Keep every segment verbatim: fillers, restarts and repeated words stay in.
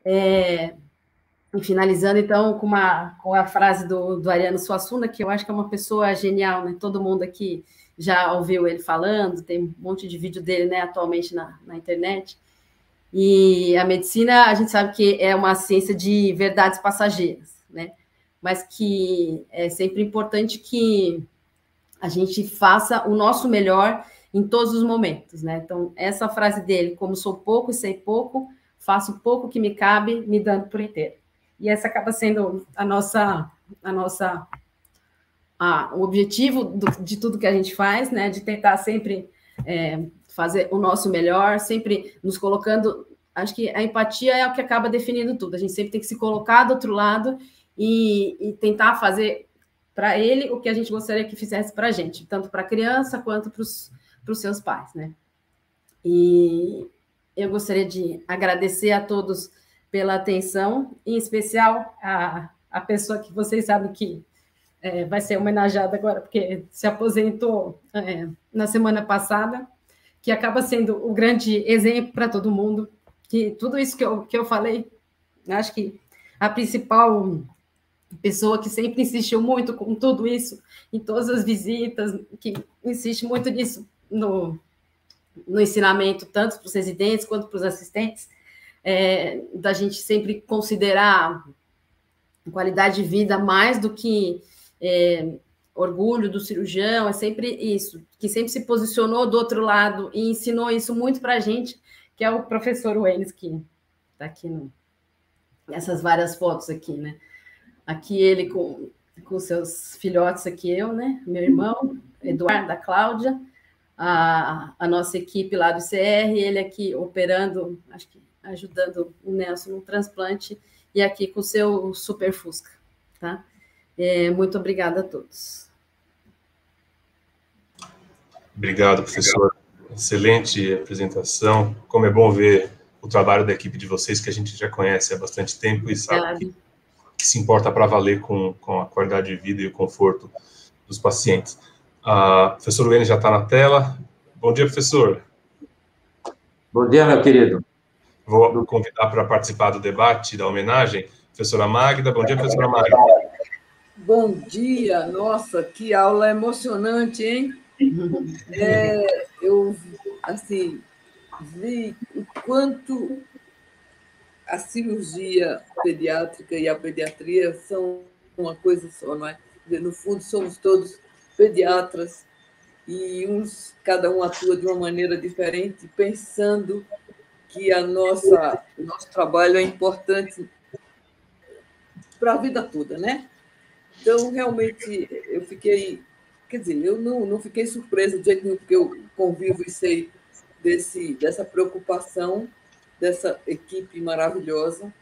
É, e finalizando, então, com, uma, com a frase do, do Ariano Suassuna, que eu acho que é uma pessoa genial, né? Todo mundo aqui já ouviu ele falando, tem um monte de vídeo dele, né, atualmente na, na internet. E a medicina, a gente sabe que é uma ciência de verdades passageiras, né? Mas que é sempre importante que a gente faça o nosso melhor em todos os momentos, né? Então, essa frase dele, como sou pouco e sei pouco, faço pouco que me cabe, me dando por inteiro. E essa acaba sendo a nossa, a nossa, a, o objetivo do, de tudo que a gente faz, né? De tentar sempre é, fazer o nosso melhor, sempre nos colocando. Acho que a empatia é o que acaba definindo tudo. A gente sempre tem que se colocar do outro lado e, e tentar fazer para ele o que a gente gostaria que fizesse para a gente, tanto para a criança quanto para os seus pais, né? E eu gostaria de agradecer a todos pela atenção, em especial a, a pessoa que vocês sabem que é, vai ser homenageada agora, porque se aposentou é, na semana passada, que acaba sendo o grande exemplo para todo mundo, que tudo isso que eu, que eu falei, acho que a principal pessoa que sempre insistiu muito com tudo isso, em todas as visitas, que insiste muito nisso no, no ensinamento, tanto para os residentes quanto para os assistentes, é, da gente sempre considerar qualidade de vida mais do que é, orgulho do cirurgião, é sempre isso, que sempre se posicionou do outro lado e ensinou isso muito para a gente, que é o professor Wênis, que está aqui no, nessas várias fotos aqui, né? Aqui ele com, com seus filhotes, aqui eu, né? Meu irmão, Eduardo, a Cláudia, a, a nossa equipe lá do I C R, ele aqui operando, acho que ajudando o Nelson no transplante, e aqui com o seu Super Fusca, tá? É, muito obrigada a todos. Obrigado, professor. Excelente apresentação. Como é bom ver o trabalho da equipe de vocês, que a gente já conhece há bastante tempo e sabe que, que se importa para valer com, com a qualidade de vida e o conforto dos pacientes. A professora Wênis já está na tela. Bom dia, professor. Bom dia, meu querido. Vou convidar para participar do debate, da homenagem, professora Magda. Bom dia, professora Magda. Bom dia. Nossa, que aula emocionante, hein? É, eu, assim, vi o quanto a cirurgia pediátrica e a pediatria são uma coisa só, não é? No fundo, somos todos pediatras e uns, cada um atua de uma maneira diferente, pensando que a nossa, o nosso trabalho é importante para a vida toda, né? Então, realmente, eu fiquei... Quer dizer, eu não, não fiquei surpresa de jeito nenhum, porque eu convivo e sei desse, dessa preocupação, dessa equipe maravilhosa,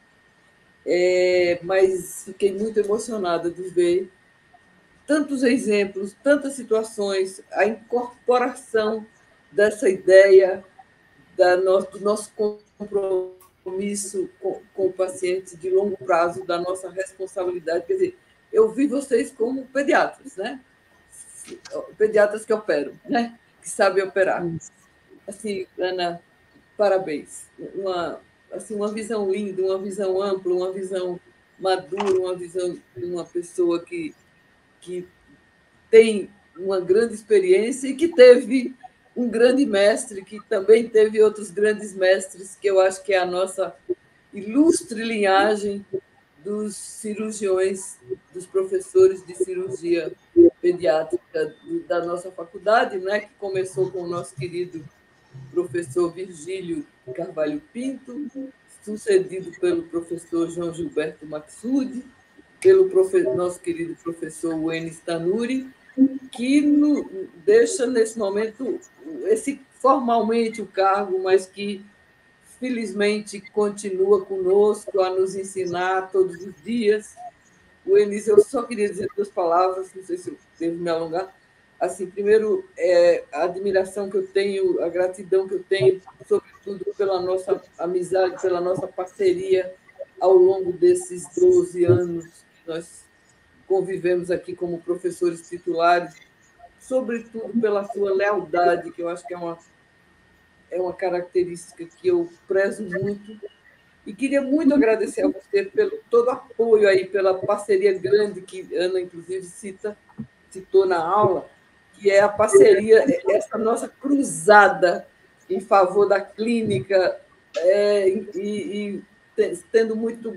é, mas fiquei muito emocionada de ver tantos exemplos, tantas situações, a incorporação dessa ideia da no, do nosso compromisso com, com o paciente de longo prazo, da nossa responsabilidade. Quer dizer, eu vi vocês como pediatras, né? Pediatras que operam, né? Que sabem operar. Assim, Ana, parabéns. Uma, assim, uma visão linda, uma visão ampla, uma visão madura, uma visão de uma pessoa que, que tem uma grande experiência e que teve um grande mestre, que também teve outros grandes mestres, que eu acho que é a nossa ilustre linhagem dos cirurgiões, dos professores de cirurgia pediátrica da nossa faculdade, né, que começou com o nosso querido professor Virgílio Carvalho Pinto, sucedido pelo professor João Gilberto Maxud, pelo profe- nosso querido professor Wênis Tanuri, que no, deixa, nesse momento, esse, formalmente o cargo, mas que, felizmente, continua conosco a nos ensinar todos os dias. Wênis, eu só queria dizer duas palavras, não sei se eu devo me alongar. Assim, primeiro, é, a admiração que eu tenho, a gratidão que eu tenho, sobretudo pela nossa amizade, pela nossa parceria ao longo desses doze anos que nós convivemos aqui como professores titulares, sobretudo pela sua lealdade, que eu acho que é uma, é uma característica que eu prezo muito, E queria muito agradecer a você pelo todo o apoio aí, pela parceria grande que Ana, inclusive, cita, citou na aula, que é a parceria, essa nossa cruzada em favor da clínica, é, e, e tendo muito,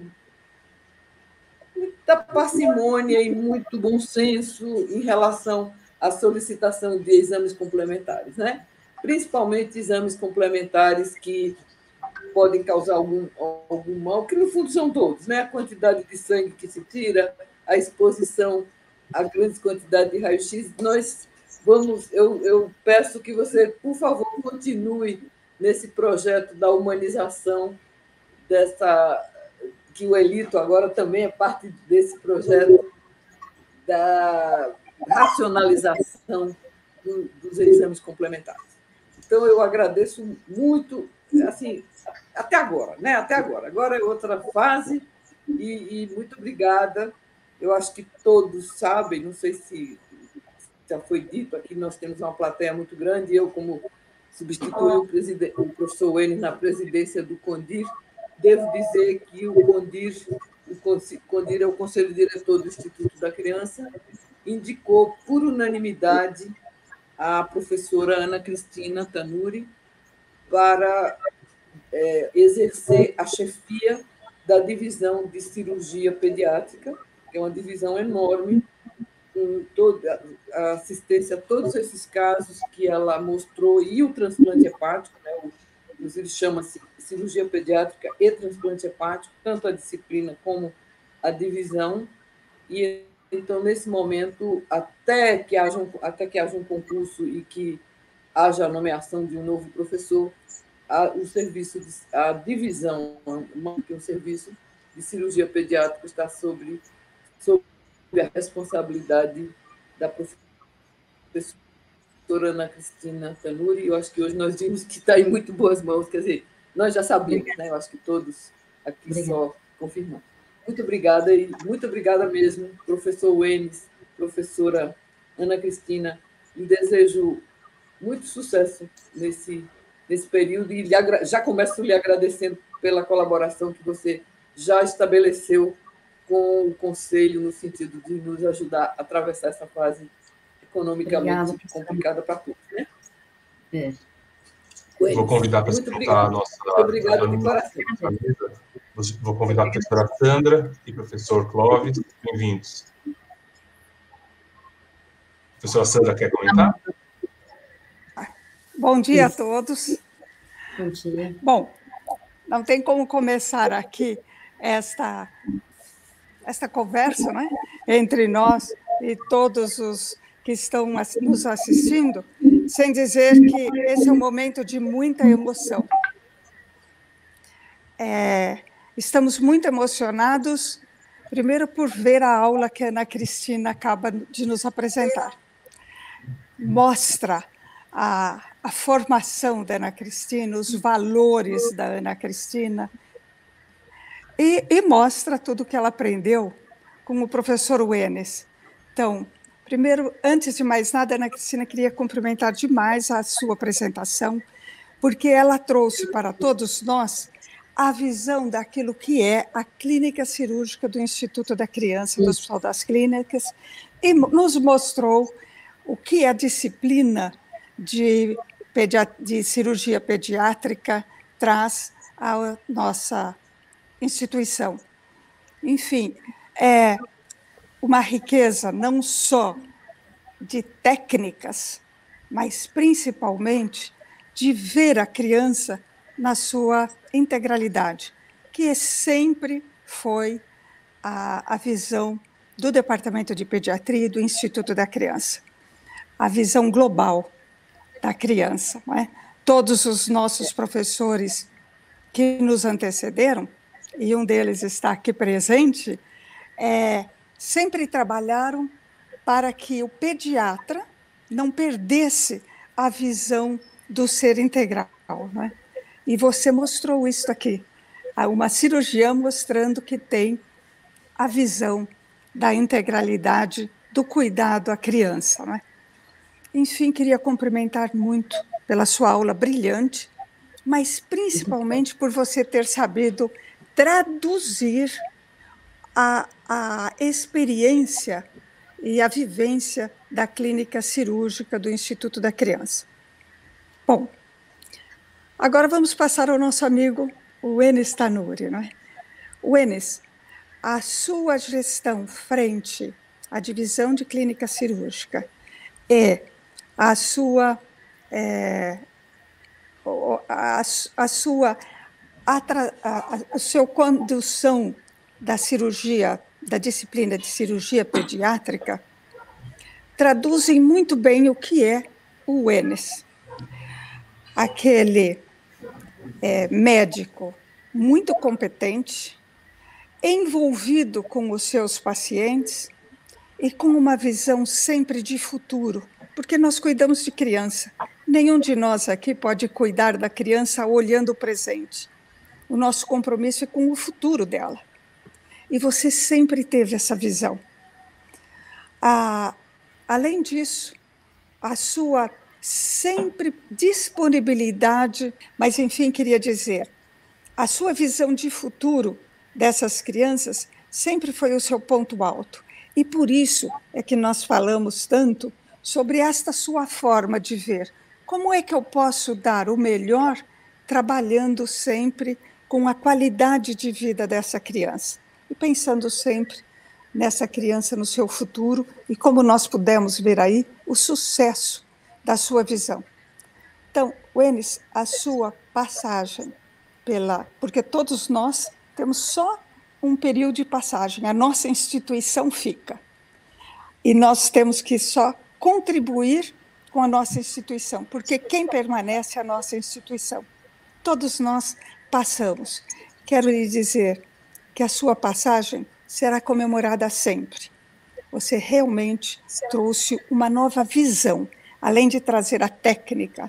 muita parcimônia e muito bom senso em relação à solicitação de exames complementares, né? Principalmente exames complementares que podem causar algum, algum mal, que no fundo são todos, né? A quantidade de sangue que se tira, a exposição a grandes quantidades de raio-x. Nós vamos, eu, eu peço que você, por favor, continue nesse projeto da humanização dessa, que o Elito agora também é parte desse projeto da racionalização do, dos exames complementares. Então, eu agradeço muito, assim, até agora, né? Até agora. Agora é outra fase e, e muito obrigada. Eu acho que todos sabem, não sei se já foi dito aqui, nós temos uma plateia muito grande, eu, como substituí o, o professor Wênis na presidência do CONDIR, devo dizer que o CONDIR, o CONDIR é o Conselho Diretor do Instituto da Criança, indicou por unanimidade a professora Ana Cristina Tanuri para é, exercer a chefia da divisão de cirurgia pediátrica, que é uma divisão enorme, com toda a assistência a todos esses casos que ela mostrou, e o transplante hepático, né, o, inclusive chama-se cirurgia pediátrica e transplante hepático, tanto a disciplina como a divisão. E então, nesse momento, até que haja um, até que haja um concurso e que haja a nomeação de um novo professor, a, o serviço, de, a divisão, que é um serviço de cirurgia pediátrica está sobre, sobre a responsabilidade da professora Ana Cristina Tanuri, e eu acho que hoje nós vimos que está em muito boas mãos, quer dizer, nós já sabíamos, né? Eu acho que todos aqui obrigada. Só confirmam. Muito obrigada, e muito obrigada mesmo, professor Wênis, professora Ana Cristina, e desejo muito sucesso nesse, nesse período, e já começo lhe agradecendo pela colaboração que você já estabeleceu com o Conselho, no sentido de nos ajudar a atravessar essa fase economicamente obrigada, complicada para todos. Né? É. Vou convidar para escutar a nossa... Muito obrigada de coração. Vou convidar a professora Sandra e o professor Clóvis. Bem-vindos. Professora Sandra, quer comentar? Bom dia Isso. a todos. Bom dia. Bom, não tem como começar aqui esta, esta conversa, né, entre nós e todos os que estão nos assistindo, sem dizer que esse é um momento de muita emoção. É, estamos muito emocionados, primeiro por ver a aula que a Ana Cristina acaba de nos apresentar. Mostra a, a formação da Ana Cristina, os valores da Ana Cristina, e, e mostra tudo o que ela aprendeu com o professor Wênis. Então, primeiro, antes de mais nada, Ana Cristina queria cumprimentar demais a sua apresentação, porque ela trouxe para todos nós a visão daquilo que é a clínica cirúrgica do Instituto da Criança, do Hospital das Clínicas, e nos mostrou o que a disciplina de, de cirurgia pediátrica traz à nossa instituição. Enfim, é uma riqueza não só de técnicas, mas principalmente de ver a criança na sua integralidade, que sempre foi a, a visão do Departamento de Pediatria e do Instituto da Criança, a visão global da criança. Não é? Todos os nossos professores que nos antecederam, e um deles está aqui presente, é, sempre trabalharam para que o pediatra não perdesse a visão do ser integral. Não é? E você mostrou isso aqui, uma cirurgiã mostrando que tem a visão da integralidade do cuidado à criança. Não é? Enfim, queria cumprimentar muito pela sua aula brilhante, mas principalmente por você ter sabido traduzir a, a experiência e a vivência da clínica cirúrgica do Instituto da Criança. Bom, agora vamos passar ao nosso amigo, o Enes Tanuri, não é? O Enes, a sua gestão frente à divisão de clínica cirúrgica é a sua, é, a, a sua a, a, a sua condução da cirurgia, da disciplina de cirurgia pediátrica, traduzem muito bem o que é o Enes. Aquele é, médico muito competente, envolvido com os seus pacientes e com uma visão sempre de futuro, porque nós cuidamos de criança. Nenhum de nós aqui pode cuidar da criança olhando o presente. O nosso compromisso é com o futuro dela. E você sempre teve essa visão. Ah, além disso, a sua sempre disponibilidade, mas, enfim, queria dizer, a sua visão de futuro dessas crianças sempre foi o seu ponto alto. E por isso é que nós falamos tanto sobre esta sua forma de ver. Como é que eu posso dar o melhor trabalhando sempre com a qualidade de vida dessa criança? E pensando sempre nessa criança, no seu futuro, e como nós pudemos ver aí, o sucesso da sua visão. Então, Enes, a sua passagem pela... Porque todos nós temos só um período de passagem, a nossa instituição fica. E nós temos que só contribuir com a nossa instituição, porque quem permanece é a nossa instituição. Todos nós passamos. Quero lhe dizer que a sua passagem será comemorada sempre. Você realmente trouxe uma nova visão, além de trazer a técnica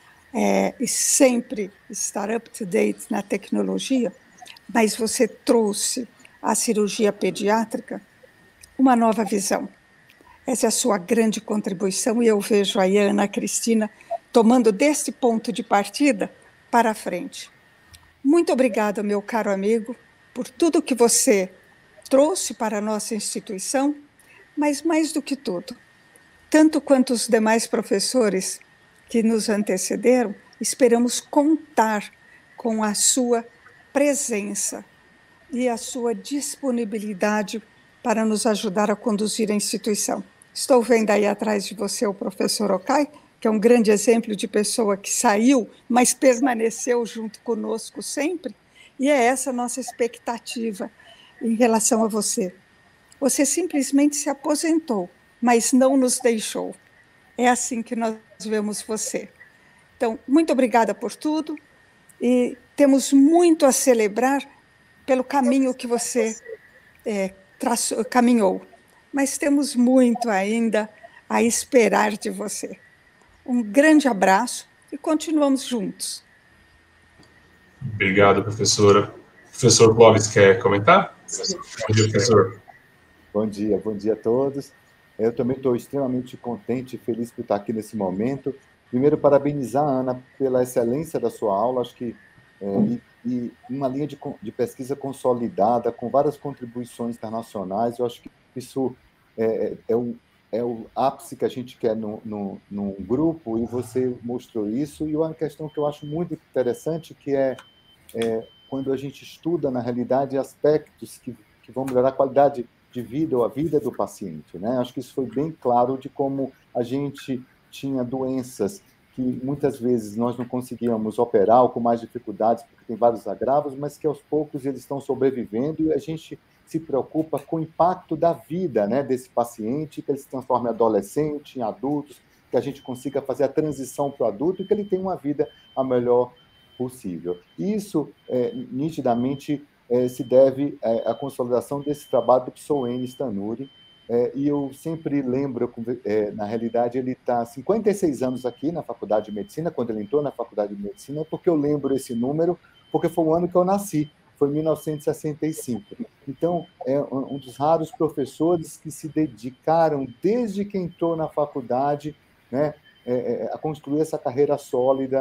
é, e sempre estar up-to-date na tecnologia, mas você trouxe à cirurgia pediátrica uma nova visão. Essa é a sua grande contribuição e eu vejo a Ana Cristina tomando desse ponto de partida para a frente. Muito obrigada, meu caro amigo, por tudo que você trouxe para a nossa instituição, mas mais do que tudo, tanto quanto os demais professores que nos antecederam, esperamos contar com a sua presença e a sua disponibilidade para nos ajudar a conduzir a instituição. Estou vendo aí atrás de você o professor Okay, que é um grande exemplo de pessoa que saiu, mas permaneceu junto conosco sempre, e é essa a nossa expectativa em relação a você. Você simplesmente se aposentou, mas não nos deixou. É assim que nós vemos você. Então, muito obrigada por tudo, e temos muito a celebrar pelo caminho que você é, traçou, caminhou. Mas temos muito ainda a esperar de você. Um grande abraço e continuamos juntos. Obrigado, professora. Professor Clóvis, quer comentar? Bom dia, professor. Bom dia, bom dia a todos. Eu também estou extremamente contente e feliz por estar aqui nesse momento. Primeiro, parabenizar a Ana pela excelência da sua aula, acho que é, e, e uma linha de, de pesquisa consolidada, com várias contribuições internacionais, eu acho que isso é, é, o, é o ápice que a gente quer no, no, num grupo, e você mostrou isso. E uma questão que eu acho muito interessante, que é, é quando a gente estuda, na realidade, aspectos que, que vão melhorar a qualidade de vida ou a vida do paciente, né? Acho que isso foi bem claro de como a gente tinha doenças que muitas vezes nós não conseguíamos operar ou com mais dificuldades, porque tem vários agravos, mas que aos poucos eles estão sobrevivendo, e a gente se preocupa com o impacto da vida, né, desse paciente, que ele se transforme em adolescente, em adultos, que a gente consiga fazer a transição para o adulto e que ele tenha uma vida a melhor possível. Isso, é, nitidamente, é, se deve é, à consolidação desse trabalho do professor Enes Tanuri, é, e eu sempre lembro, é, na realidade, ele está há cinquenta e seis anos aqui na Faculdade de Medicina, quando ele entrou na Faculdade de Medicina, porque eu lembro esse número, porque foi o ano que eu nasci, foi em mil novecentos e sessenta e cinco. Então, é um dos raros professores que se dedicaram, desde que entrou na faculdade, né, é, a construir essa carreira sólida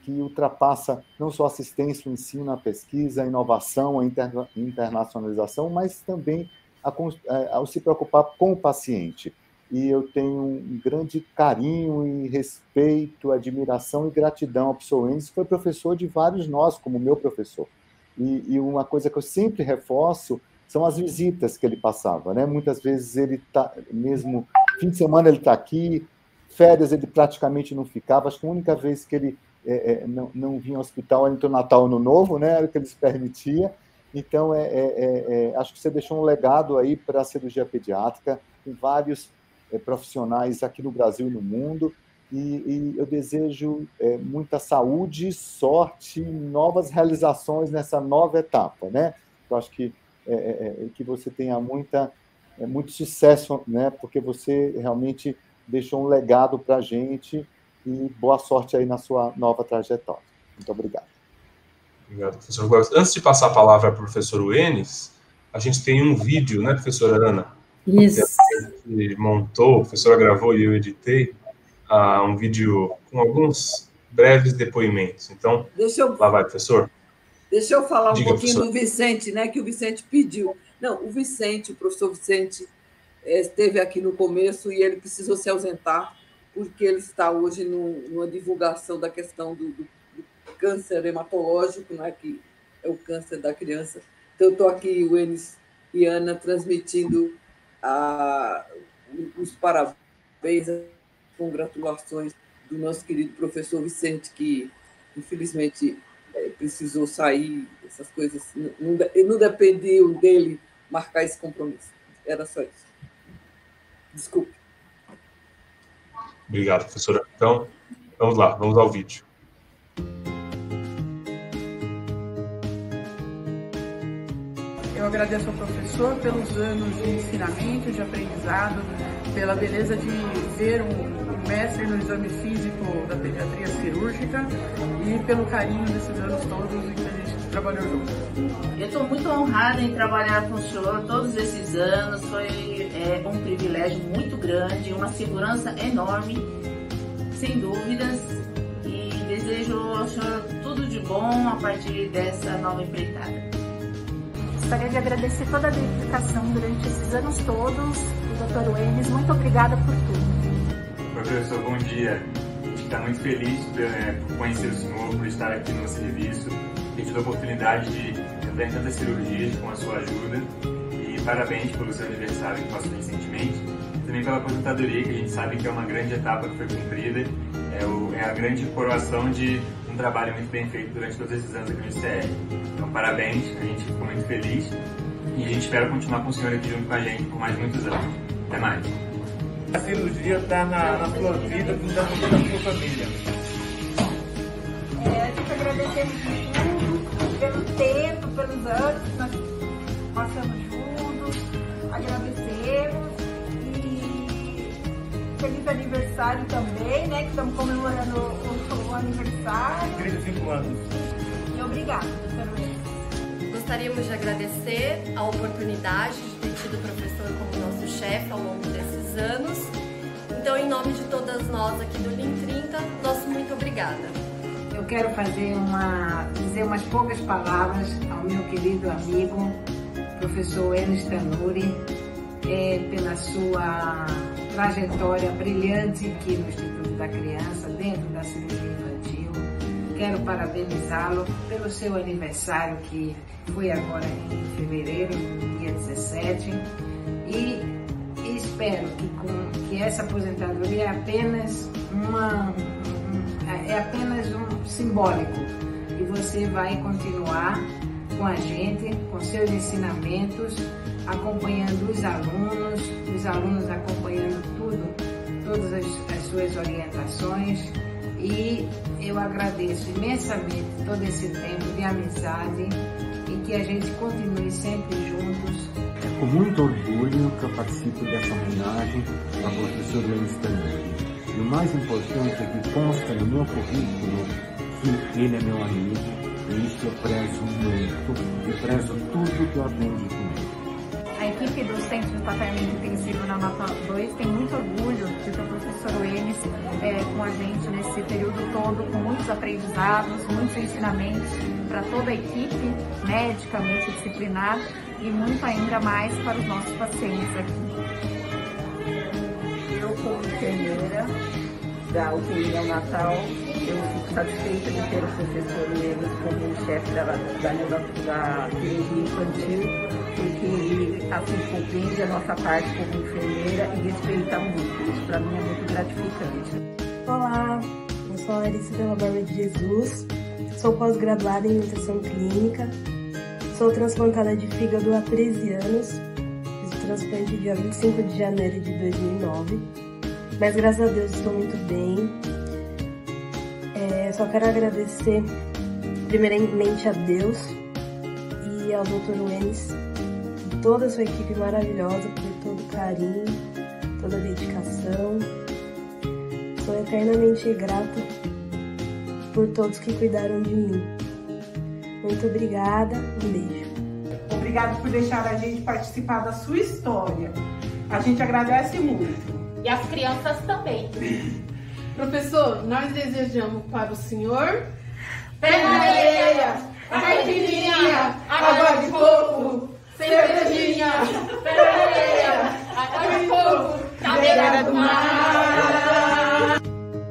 que ultrapassa não só a assistência, o ensino, a pesquisa, a inovação, a interna internacionalização, mas também a, a, ao se preocupar com o paciente. E eu tenho um grande carinho e respeito, admiração e gratidão ao professor Enes, que foi professor de vários nós, como meu professor. E, e uma coisa que eu sempre reforço são as visitas que ele passava, né? Muitas vezes ele tá, mesmo fim de semana ele está aqui, férias ele praticamente não ficava. Acho que a única vez que ele é, é, não, não vinha ao hospital era entre o Natal e o Ano Novo, né? Era o que ele se permitia. Então, é, é, é, acho que você deixou um legado aí para a cirurgia pediátrica, tem vários é, profissionais aqui no Brasil e no mundo, e, e eu desejo é, muita saúde, sorte, novas realizações nessa nova etapa, né? Eu acho que, é, é, que você tenha muita, é, muito sucesso, né? Porque você realmente deixou um legado para a gente, e boa sorte aí na sua nova trajetória. Muito obrigado. Obrigado, professor Góes. Antes de passar a palavra para o professor Enes, a gente tem um vídeo, né, professora Ana? Isso. Que a gente montou, a professora gravou e eu editei, uh, um vídeo com alguns breves depoimentos. Então, deixa eu, lá vai, professor. Deixa eu falar um Diga, pouquinho professor. do Vicente, né, que o Vicente pediu. Não, o Vicente, o professor Vicente, esteve aqui no começo e ele precisou se ausentar, porque ele está hoje no, numa divulgação da questão do, do, do câncer hematológico, né, que é o câncer da criança. Então, eu estou aqui, o Enes e Ana, transmitindo a, os parabéns, as congratulações do nosso querido professor Vicente, que, infelizmente, é, precisou sair, essas coisas, não, não dependiam dele marcar esse compromisso. Era só isso. Desculpe. Obrigado, professora. Então, vamos lá, vamos ao vídeo. Eu agradeço ao professor pelos anos de ensinamento, de aprendizado, pela beleza de ver um mestre no exame físico da pediatria cirúrgica e pelo carinho desses anos todos em que a gente trabalhou junto. Eu estou muito honrada em trabalhar com o senhor todos esses anos, foi é, um privilégio muito grande, uma segurança enorme, sem dúvidas, e desejo ao senhor tudo de bom a partir dessa nova empreitada. Gostaria de agradecer toda a dedicação durante esses anos todos, o doutor Enes, muito obrigada por tudo. Professor, bom dia. A gente está muito feliz é, por conhecer o senhor, por estar aqui no serviço, ter tido a oportunidade de entrar em tantas cirurgias com a sua ajuda, e parabéns pelo seu aniversário que passou recentemente, e também pela aposentadoria, que a gente sabe que é uma grande etapa que foi cumprida, é, o, é a grande coroação de um trabalho muito bem feito durante todos esses anos aqui no I C R. Então, parabéns, a gente ficou muito feliz e a gente espera continuar com o senhor aqui junto com a gente por mais muitos anos. Até mais. A cirurgia está na, na sua vida, está na sua família. É, a gente agradecemos tudo, pelo tempo, pelos anos que nós passamos juntos, agradecemos e feliz aniversário também, né, que estamos comemorando o, o aniversário. trinta e cinco anos. E obrigada, doutor Enes. Gostaríamos de agradecer a oportunidade de ter tido o professor como nosso chefe ao longo desses anos. Então, em nome de todas nós aqui do Lean trinta, nosso muito obrigada. Eu quero fazer uma, dizer umas poucas palavras ao meu querido amigo, professor Enes Tanuri, é, pela sua trajetória brilhante aqui no Instituto da Criança, dentro da cirurgia infantil. Quero parabenizá-lo pelo seu aniversário, que foi agora em fevereiro, dia dezessete, e, e espero que, com, que essa aposentadoria é apenas uma... é apenas um simbólico, e você vai continuar com a gente, com seus ensinamentos, acompanhando os alunos, os alunos acompanhando tudo, todas as, as suas orientações, e eu agradeço imensamente todo esse tempo de amizade e que a gente continue sempre juntos. É com muito orgulho que eu participo dessa homenagem ao professor Enes Tanuri. E o mais importante é que consta no meu currículo que ele é meu amigo, e isso eu prezo muito, e prezo tudo que eu aprendi com ele. A equipe do Centro de Tratamento Intensivo na Nota dois tem muito orgulho de ter o professor Wenis é, com a gente nesse período todo, com muitos aprendizados, muitos ensinamentos para toda a equipe médica, multidisciplinar e muito ainda mais para os nossos pacientes aqui. Eu, como enfermeira da U T I neonatal, eu fico satisfeita de ter o professor Wenis como chefe da, da, da cirurgia infantil, porque ele assim compreende a nossa parte como enfermeira e respeita muito. Isso para mim é muito gratificante. Olá, eu sou a Larissa Pela Barba de Jesus, sou pós-graduada em nutrição clínica, sou transplantada de fígado há treze anos, fiz o transplante dia vinte e cinco de janeiro de dois mil e nove, mas graças a Deus estou muito bem. É, só quero agradecer primeiramente a Deus e ao doutor Wenis e toda a sua equipe maravilhosa por todo o carinho, toda a dedicação. Sou eternamente grata por todos que cuidaram de mim. Muito obrigada, um beijo. Obrigada por deixar a gente participar da sua história. A gente agradece muito. E as crianças também. Professor, nós desejamos para o senhor... Pé na areia, caipirinha, água de coco, cervejinha, pé na areia, água de coco, cadeira do mar.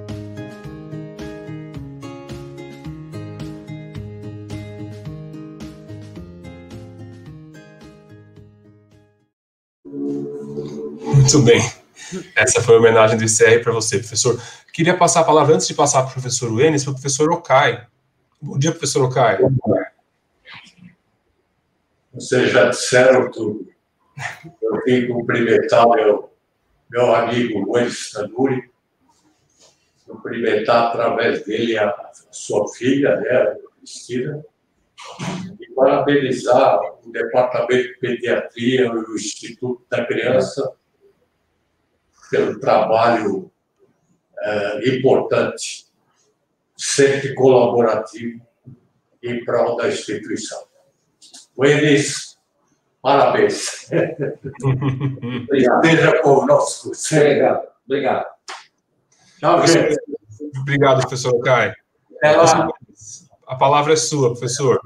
Muito bem. Essa foi a homenagem do I C R para você, professor. Queria passar a palavra, antes de passar para o professor Wenis, para o professor Okay. Bom dia, professor Okay. Vocês já disseram tudo. Eu vim cumprimentar meu, meu amigo Wenis Tanuri, cumprimentar através dele a, a sua filha, né, a Cristina, e parabenizar o Departamento de Pediatria e o Instituto da Criança pelo trabalho é, importante, sempre colaborativo em prol da instituição. Wenis, parabéns. Esteja conosco. Obrigado. Obrigado. Tchau, gente. Obrigado, professor Okay. A palavra é sua, professor.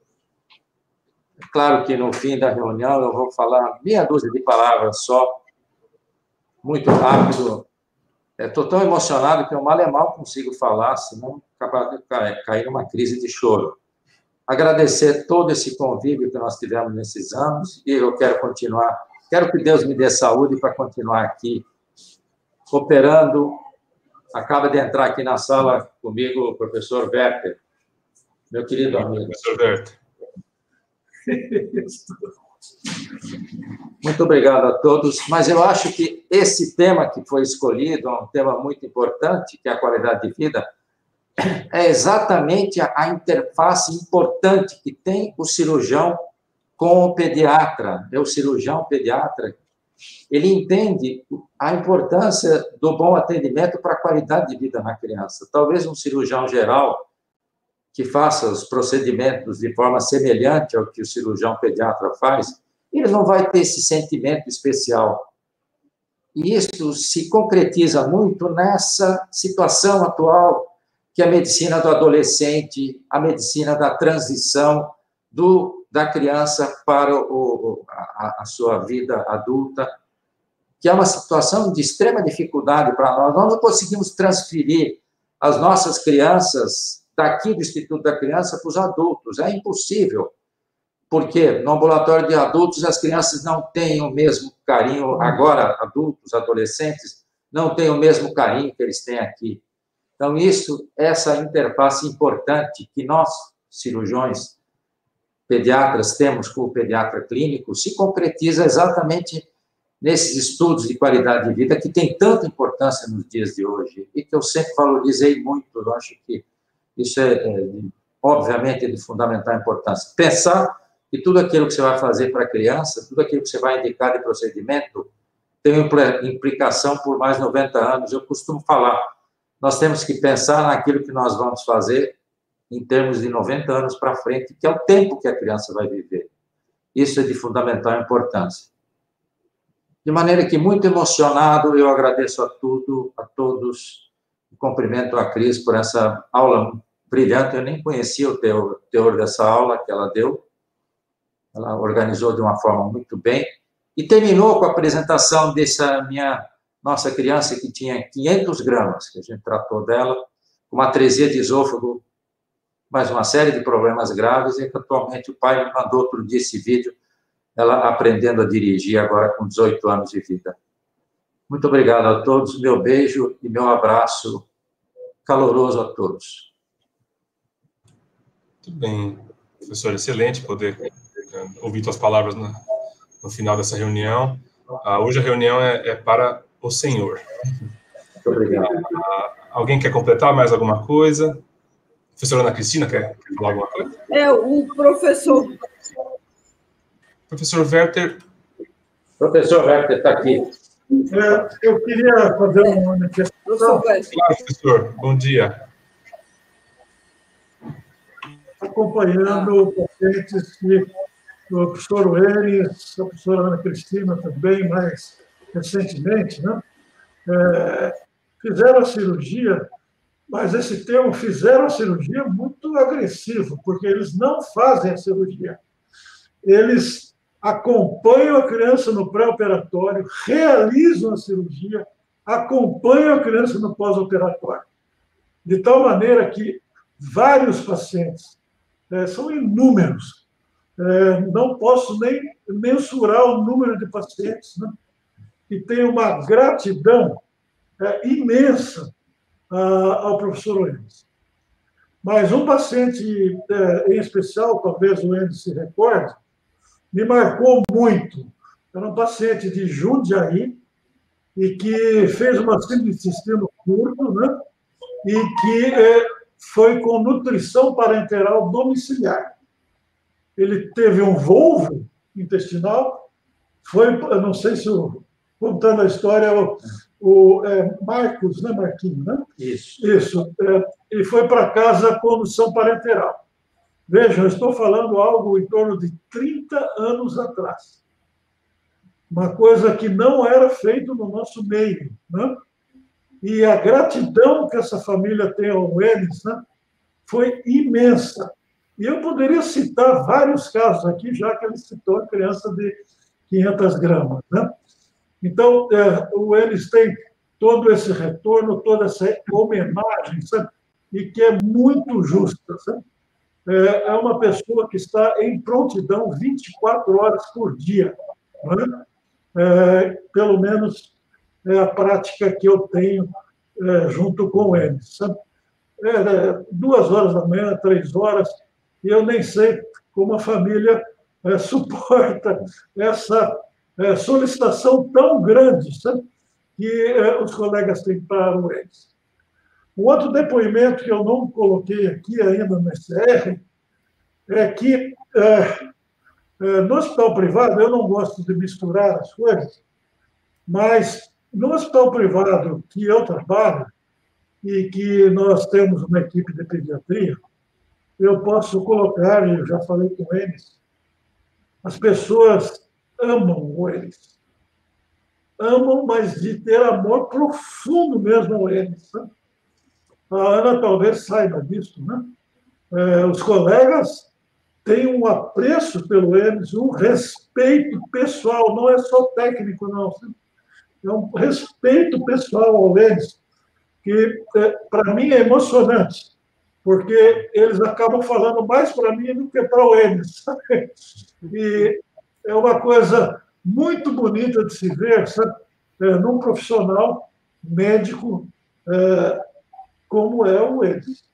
Claro que no fim da reunião eu vou falar meia dúzia de palavras só, muito rápido. Estou tão emocionado que eu mal e mal consigo falar, senão capaz de cair numa crise de choro. Agradecer todo esse convívio que nós tivemos nesses anos, e eu quero continuar, quero que Deus me dê saúde para continuar aqui, operando. Acaba de entrar aqui na sala comigo o professor Werther, meu querido amigo. Professor Werther. Muito obrigado a todos, mas eu acho que esse tema que foi escolhido é um tema muito importante, que é a qualidade de vida, é exatamente a, a interface importante que tem o cirurgião com o pediatra. É o cirurgião pediatra, ele entende a importância do bom atendimento para a qualidade de vida na criança. Talvez um cirurgião geral que faça os procedimentos de forma semelhante ao que o cirurgião pediatra faz, ele não vai ter esse sentimento especial. E isso se concretiza muito nessa situação atual, que é a medicina do adolescente, a medicina da transição do, da criança para o, a, a sua vida adulta, que é uma situação de extrema dificuldade para nós. Nós não conseguimos transferir as nossas crianças daqui do Instituto da Criança para os adultos. É impossível. Porque no ambulatório de adultos as crianças não têm o mesmo carinho, agora adultos, adolescentes, não têm o mesmo carinho que eles têm aqui. Então, isso, essa interface importante que nós, cirurgiões, pediatras, temos com o pediatra clínico, se concretiza exatamente nesses estudos de qualidade de vida que tem tanta importância nos dias de hoje e que eu sempre valorizei muito. Eu acho que isso é, é obviamente, de fundamental importância. Pensar que tudo aquilo que você vai fazer para a criança, tudo aquilo que você vai indicar de procedimento, tem uma implicação por mais noventa anos. Eu costumo falar, nós temos que pensar naquilo que nós vamos fazer em termos de noventa anos para frente, que é o tempo que a criança vai viver. Isso é de fundamental importância. De maneira que, muito emocionado, eu agradeço a tudo, a todos, e cumprimento a Cris por essa aula brilhante. Eu nem conhecia o teor, teor dessa aula que ela deu. Ela organizou de uma forma muito bem. E terminou com a apresentação dessa minha nossa criança que tinha quinhentos gramas, que a gente tratou dela, com uma atresia de esôfago, mais uma série de problemas graves, e que atualmente o pai me mandou outro dia esse vídeo, ela aprendendo a dirigir agora com dezoito anos de vida. Muito obrigado a todos, meu beijo e meu abraço caloroso a todos. Muito bem, professor, excelente poder ouvir suas palavras no, no final dessa reunião. Uh, hoje a reunião é, é para o senhor. Muito obrigado. Uh, alguém quer completar mais alguma coisa? Professora Ana Cristina, quer, quer falar alguma coisa? É, o professor... Professor Werther. Professor Werther está aqui. É, eu queria fazer uma manifestação. Claro, professor. Bom dia. Acompanhando pacientes que o professor Welles, a professora Ana Cristina também, mais recentemente, né? É, fizeram a cirurgia, mas esse termo fizeram a cirurgia é muito agressivo, porque eles não fazem a cirurgia. Eles acompanham a criança no pré-operatório, realizam a cirurgia, acompanham a criança no pós-operatório. De tal maneira que vários pacientes, é, são inúmeros, é, não posso nem mensurar o número de pacientes, né, que têm uma gratidão é, imensa a, ao professor Welles. Mas um paciente é, em especial, talvez o Welles se recorde, me marcou muito. Era um paciente de Jundiaí e que fez uma síndrome de intestino curto, né? E que é, foi com nutrição parenteral domiciliar. Ele teve um volvo intestinal, foi, eu não sei se, o, contando a história, o, o é, Marcos, né, Marquinhos, né? Isso. Isso. É, ele foi para casa com nutrição parenteral. Vejam, eu estou falando algo em torno de trinta anos atrás. Uma coisa que não era feito no nosso meio, né? E a gratidão que essa família tem ao Welles, né, foi imensa. E eu poderia citar vários casos aqui, já que ele citou a criança de quinhentas gramas, né? Então, é, o Welles tem todo esse retorno, toda essa homenagem, sabe? E que é muito justa, sabe? É uma pessoa que está em prontidão vinte e quatro horas por dia. Né? É, pelo menos é a prática que eu tenho é, junto com eles. Sabe? É, duas horas da manhã, três horas, e eu nem sei como a família é, suporta essa é, solicitação tão grande, sabe? Que é, os colegas têm para eles. Um outro depoimento que eu não coloquei aqui ainda no S R é que, é, é, no hospital privado, eu não gosto de misturar as coisas, mas no hospital privado que eu trabalho e que nós temos uma equipe de pediatria, eu posso colocar, e eu já falei com eles, as pessoas amam eles. Amam, mas de ter amor profundo mesmo a eles. Né? A Ana talvez saiba disso, né? É, os colegas têm um apreço pelo Enes, um respeito pessoal, não é só técnico, não. É um respeito pessoal ao Enes, que, é, para mim, é emocionante, porque eles acabam falando mais para mim do que para o Enes. E é uma coisa muito bonita de se ver, sabe? É, num profissional médico é, como é o Enes.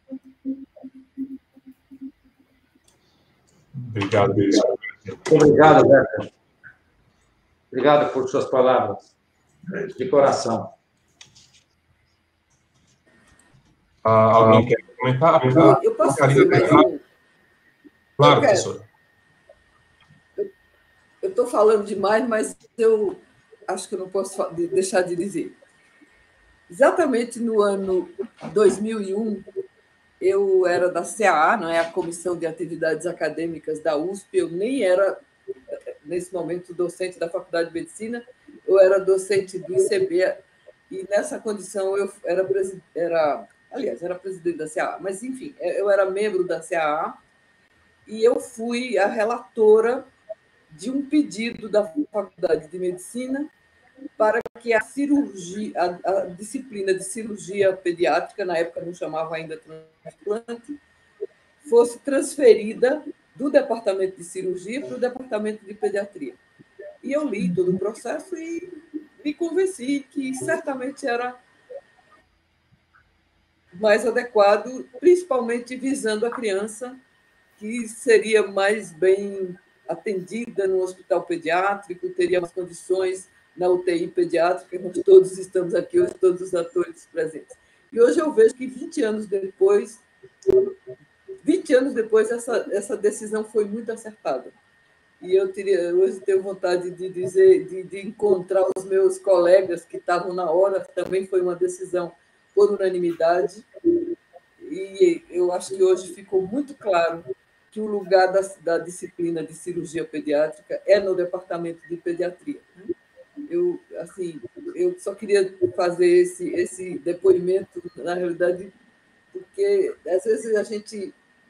Obrigado, obrigado. Obrigado, Beto. Obrigado por suas palavras. De coração. Ah, alguém quer comentar? Eu, eu posso fazer mais um? Claro, professora. Eu estou falando demais, mas eu acho que eu não posso deixar de dizer. Exatamente no ano dois mil e um, eu era da C A A, não é? A Comissão de Atividades Acadêmicas da U S P, eu nem era, nesse momento, docente da Faculdade de Medicina, eu era docente do I C B, e nessa condição eu era, era aliás, era presidente da C A A, mas, enfim, eu era membro da C A A, e eu fui a relatora de um pedido da Faculdade de Medicina para que a cirurgia, a, a disciplina de cirurgia pediátrica, na época não chamava ainda transplante, fosse transferida do departamento de cirurgia para o departamento de pediatria. E eu li todo o processo e me convenci que certamente era mais adequado, principalmente visando a criança, que seria mais bem atendida no hospital pediátrico, teria mais condições na U T I pediátrica, nós todos estamos aqui hoje, todos os atores presentes. E hoje eu vejo que vinte anos depois, vinte anos depois, essa, essa decisão foi muito acertada. E eu teria, hoje tenho vontade de dizer, de, de encontrar os meus colegas que estavam na hora, também foi uma decisão por unanimidade, e eu acho que hoje ficou muito claro que o lugar da, da disciplina de cirurgia pediátrica é no departamento de pediatria. Eu, assim, eu só queria fazer esse, esse depoimento, na realidade, porque às vezes a gente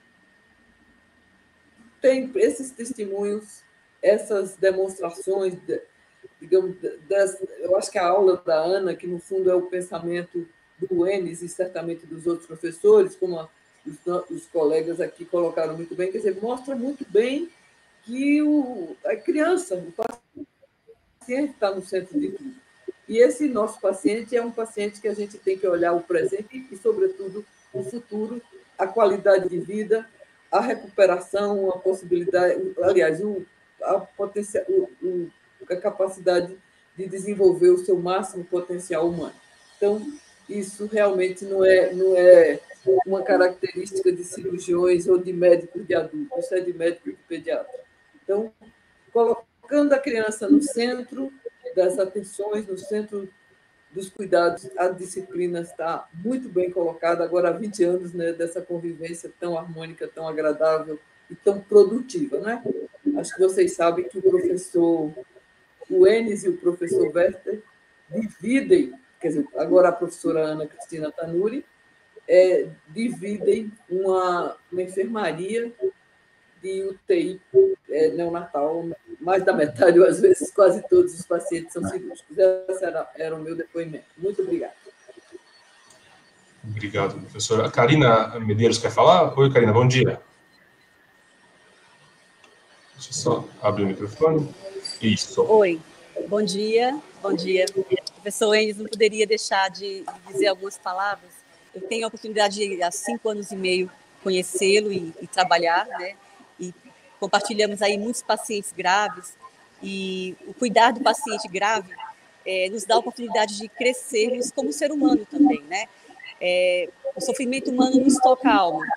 tem esses testemunhos, essas demonstrações, digamos, das, eu acho que a aula da Ana, que no fundo é o pensamento do Enes e certamente dos outros professores, como a, os, os colegas aqui colocaram muito bem, quer dizer, mostra muito bem que o, a criança, o paciente está no centro de tudo. E esse nosso paciente é um paciente que a gente tem que olhar o presente e, sobretudo, o futuro, a qualidade de vida, a recuperação, a possibilidade, aliás, o, a, potencial, o, o, a capacidade de desenvolver o seu máximo potencial humano. Então, isso realmente não é, não é uma característica de cirurgiões ou de médicos de adultos, isso é de médico de pediatra. Então, colocando a criança no centro das atenções, no centro dos cuidados, a disciplina está muito bem colocada, agora há vinte anos, né, dessa convivência tão harmônica, tão agradável e tão produtiva, né? Acho que vocês sabem que o professor o Enes e o professor Werther dividem, quer dizer, agora a professora Ana Cristina Tanuri, é, dividem uma, uma enfermaria de U T I é, neonatal, mais da metade, ou às vezes quase todos os pacientes são cirúrgicos. Esse era, era o meu depoimento. Muito obrigada. Obrigado, professora. A Karina Medeiros quer falar? Oi, Karina, bom dia. Deixa eu só abrir o microfone. Isso. Oi, bom dia, bom dia. Professor Enes, não poderia deixar de dizer algumas palavras. Eu tenho a oportunidade de, há cinco anos e meio, conhecê-lo e, e trabalhar, né? E compartilhamos aí muitos pacientes graves, e o cuidar do paciente grave é, nos dá a oportunidade de crescermos como ser humano também, né? É, o sofrimento humano nos toca a alma,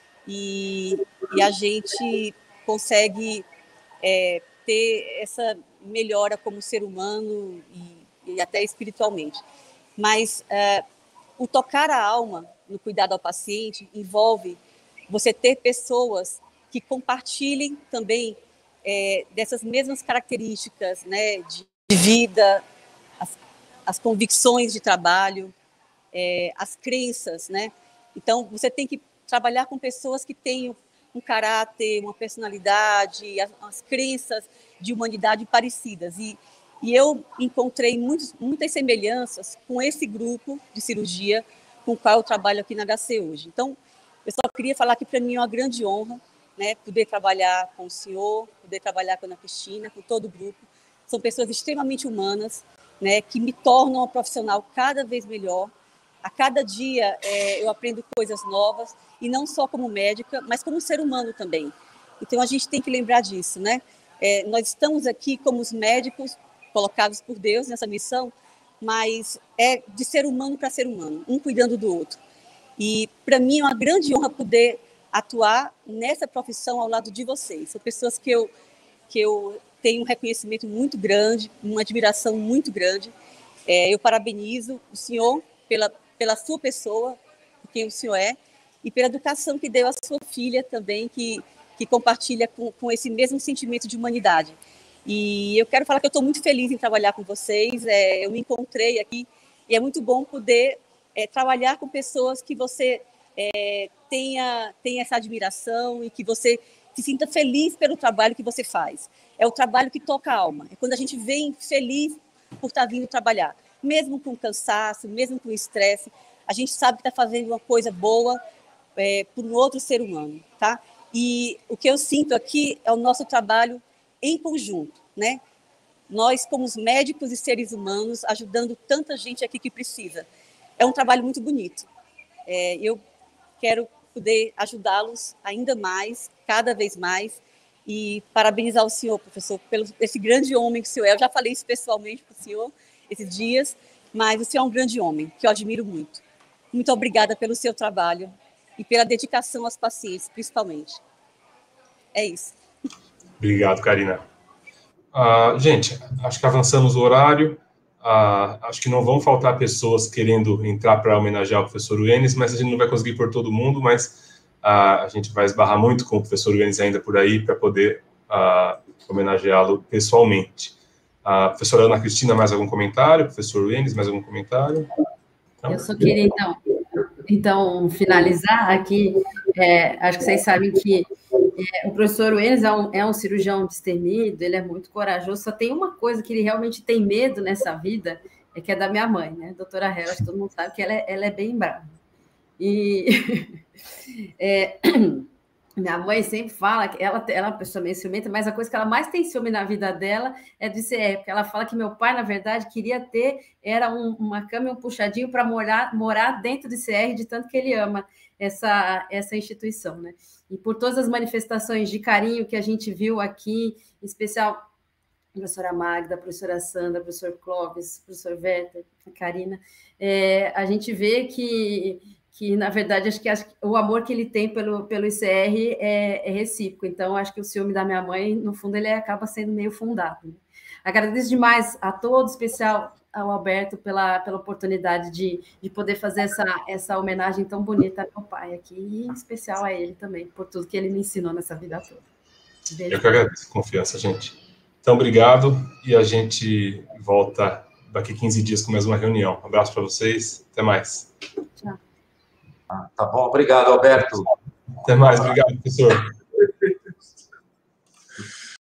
e, e a gente consegue é, ter essa melhora como ser humano e, e até espiritualmente. Mas é, o tocar a alma no cuidado ao paciente envolve você ter pessoas que compartilhem também é, dessas mesmas características, né, de, de vida, as, as convicções de trabalho, é, as crenças, né? Então, você tem que trabalhar com pessoas que tenham um caráter, uma personalidade, as, as crenças de humanidade parecidas. E, e eu encontrei muitos, muitas semelhanças com esse grupo de cirurgia com o qual eu trabalho aqui na H C hoje. Então, eu só queria falar que para mim é uma grande honra, né, poder trabalhar com o senhor, poder trabalhar com a Ana Cristina, com todo o grupo. São pessoas extremamente humanas, né, que me tornam uma profissional cada vez melhor. A cada dia é, eu aprendo coisas novas, e não só como médica, mas como ser humano também. Então, a gente tem que lembrar disso, né? É, nós estamos aqui como os médicos colocados por Deus nessa missão, mas é de ser humano para ser humano, um cuidando do outro. E, para mim, é uma grande honra poder atuar nessa profissão ao lado de vocês. São pessoas que eu, que eu tenho um reconhecimento muito grande, uma admiração muito grande. É, eu parabenizo o senhor pela, pela sua pessoa, por quem o senhor é, e pela educação que deu à sua filha também, que, que compartilha com, com esse mesmo sentimento de humanidade. E eu quero falar que eu estou muito feliz em trabalhar com vocês, é, eu me encontrei aqui, e é muito bom poder é, trabalhar com pessoas que você é, tenha, tenha essa admiração e que você se sinta feliz pelo trabalho que você faz. É o trabalho que toca a alma, é quando a gente vem feliz por estar vindo trabalhar, mesmo com cansaço, mesmo com estresse, a gente sabe que está fazendo uma coisa boa é, por um outro ser humano, tá? E o que eu sinto aqui é o nosso trabalho em conjunto, né? Nós, como os médicos e seres humanos, ajudando tanta gente aqui que precisa. É um trabalho muito bonito. É, eu quero poder ajudá-los ainda mais, cada vez mais, e parabenizar o senhor, professor, pelo esse grande homem que o senhor é. Eu já falei isso pessoalmente para o senhor esses dias, mas o senhor é um grande homem, que eu admiro muito. Muito obrigada pelo seu trabalho e pela dedicação aos pacientes, principalmente. É isso. Obrigado, Karina. Uh, gente, acho que avançamos o horário. Uh, acho que não vão faltar pessoas querendo entrar para homenagear o professor Wenis, mas a gente não vai conseguir por todo mundo, mas uh, a gente vai esbarrar muito com o professor Wenis ainda por aí para poder uh, homenageá-lo pessoalmente. Uh, professora Ana Cristina, mais algum comentário? Professor Wenis, mais algum comentário? Então, eu só queria, então, então finalizar aqui. É, acho que vocês sabem que É, o professor Wenis é um, é um cirurgião destemido, ele é muito corajoso, só tem uma coisa que ele realmente tem medo nessa vida, é que é da minha mãe, né? Doutora Hela, todo mundo sabe que ela é, ela é bem brava. E é, minha mãe sempre fala que ela, ela é uma pessoa meio ciumenta, mas a coisa que ela mais tem ciúme na vida dela é do I C R, porque ela fala que meu pai, na verdade, queria ter, era um, uma cama e um puxadinho para morar, morar dentro do I C R, de tanto que ele ama essa, essa instituição, né? E por todas as manifestações de carinho que a gente viu aqui, em especial a professora Magda, a professora Sandra, o professor Clóvis, o professor Werther, a Karina, é, a gente vê que, que na verdade, acho que, acho que o amor que ele tem pelo, pelo I C R é, é recíproco. Então, acho que o ciúme da minha mãe, no fundo, ele acaba sendo meio fundado, né? Agradeço demais a todos, especial ao Alberto, pela, pela oportunidade de, de poder fazer essa, essa homenagem tão bonita ao meu pai aqui, e em especial a ele também, por tudo que ele me ensinou nessa vida toda. Beijo. Eu que agradeço a confiança, gente. Então, obrigado, e a gente volta daqui a quinze dias com mais uma reunião. Um abraço para vocês, até mais. Tchau. Ah, tá bom, obrigado, Alberto. Até mais, obrigado, professor.